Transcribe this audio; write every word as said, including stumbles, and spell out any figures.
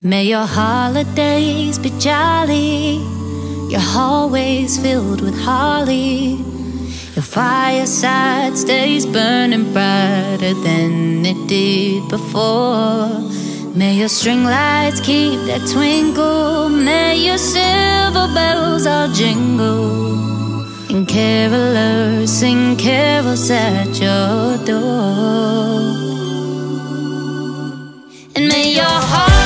May your holidays be jolly, your hallways filled with holly, your fireside stays burning brighter than it did before. May your string lights keep that twinkle, may your silver bells all jingle, and carolers sing carols at your door. And may your heart